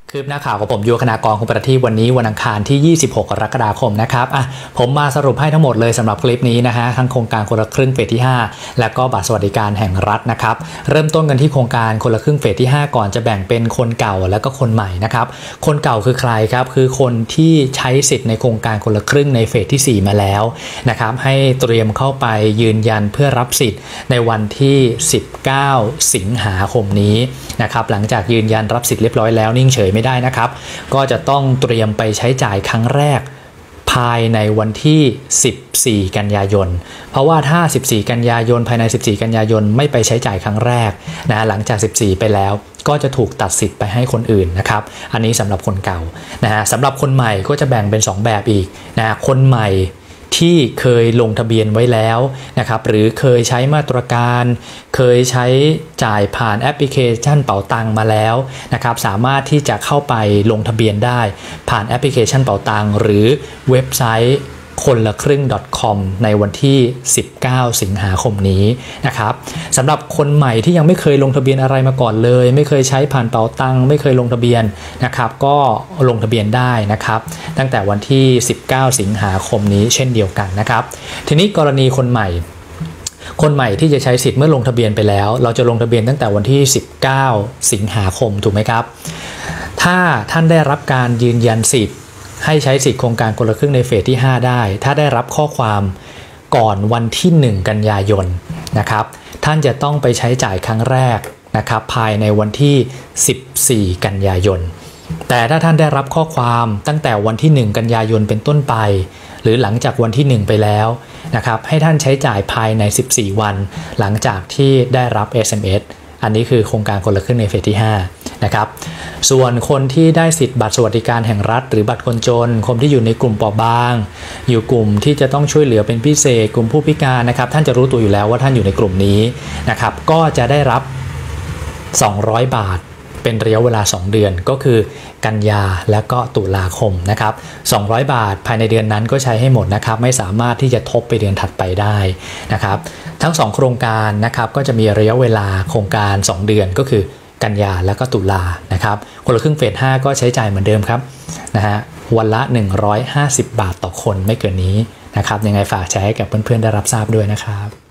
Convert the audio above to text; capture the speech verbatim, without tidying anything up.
คืบหน้าข่าวของผมยูคณากรคงประทีปวันนี้วันอังคารที่ยี่สิบหกกรกฎาคมนะครับอ่ะผมมาสรุปให้ทั้งหมดเลยสำหรับคลิปนี้นะฮะทั้งโครงการคนละครึ่งเฟสที่ห้าและก็บัตรสวัสดิการแห่งรัฐนะครับเริ่มต้นกันที่โครงการคนละครึ่งเฟสที่ห้าก่อนจะแบ่งเป็นคนเก่าและก็คนใหม่นะครับคนเก่าคือใครครับคือคนที่ใช้สิทธิ์ในโครงการคนละครึ่งในเฟสที่สี่มาแล้วนะครับให้เตรียมเข้าไปยืนยันเพื่อรับสิทธิ์ในวันที่สิบเก้าสิงหาคมนี้นะครับหลังจากยืนยันรับสิทธิ์เรียบร้อยแล้วนิ่งเฉยไม่ได้นะครับก็จะต้องเตรียมไปใช้จ่ายครั้งแรกภายในวันที่สิบสี่กันยายนเพราะว่าถ้าสิบสี่กันยายนภายในสิบสี่กันยายนไม่ไปใช้จ่ายครั้งแรกนะหลังจากสิบสี่ไปแล้วก็จะถูกตัดสิทธิ์ไปให้คนอื่นนะครับอันนี้สำหรับคนเก่านะฮะสำหรับคนใหม่ก็จะแบ่งเป็นสองแบบอีกนะคนใหม่ที่เคยลงทะเบียนไว้แล้วนะครับหรือเคยใช้มาตรการเคยใช้จ่ายผ่านแอปพลิเคชันเป๋าตังมาแล้วนะครับสามารถที่จะเข้าไปลงทะเบียนได้ผ่านแอปพลิเคชันเป๋าตังหรือเว็บไซต์คนละครึ่ง .com ในวันที่สิบเก้าสิงหาคมนี้นะครับสำหรับคนใหม่ที่ยังไม่เคยลงทะเบียนอะไรมาก่อนเลยไม่เคยใช้ผ่านเป๋าตังไม่เคยลงทะเบียนนะครับก็ลงทะเบียนได้นะครับตั้งแต่วันที่สิบเก้าสิงหาคมนี้เช่นเดียวกันนะครับทีนี้กรณีคนใหม่คนใหม่ที่จะใช้สิทธิ์เมื่อลงทะเบียนไปแล้วเราจะลงทะเบียนตั้งแต่วันที่สิบเก้าสิงหาคมถูกไหมครับถ้าท่านได้รับการยืนยันสิทธิ์ให้ใช้สิทธิโครงการคนละครึ่งในเฟสที่ห้าได้ถ้าได้รับข้อความก่อนวันที่หนึ่งกันยายนนะครับท่านจะต้องไปใช้จ่ายครั้งแรกนะครับภายในวันที่สิบสี่กันยายนแต่ถ้าท่านได้รับข้อความตั้งแต่วันที่หนึ่งกันยายนเป็นต้นไปหรือหลังจากวันที่หนึ่งไปแล้วนะครับให้ท่านใช้จ่ายภายในสิบสี่วันหลังจากที่ได้รับ เอส เอ็ม เอส อันนี้คือโครงการคนละครึ่งในเฟสที่ห้านะครับส่วนคนที่ได้สิทธิ์บัตรสวัสดิการแห่งรัฐหรือบัตรคนจนคนที่อยู่ในกลุ่มเปราะบางอยู่กลุ่มที่จะต้องช่วยเหลือเป็นพิเศษกลุ่มผู้พิการนะครับท่านจะรู้ตัวอยู่แล้วว่าท่านอยู่ในกลุ่มนี้นะครับก็จะได้รับสองร้อยบาทเป็นระยะเวลาสองเดือนก็คือกันยาและก็ตุลาคมนะครับสองร้อยบาทภายในเดือนนั้นก็ใช้ให้หมดนะครับไม่สามารถที่จะทบไปเดือนถัดไปได้นะครับทั้งสองโครงการนะครับก็จะมีระยะเวลาโครงการสองเดือนก็คือกันยาและก็ตุลานะครับคนละครึ่งเฟสห้าก็ใช้จ่ายเหมือนเดิมครับนะฮะวันละหนึ่งร้อยห้าสิบบาทต่อคนไม่เกินนี้นะครับยังไงฝากแชร์ให้กับเพื่อนๆได้รับทราบด้วยนะครับ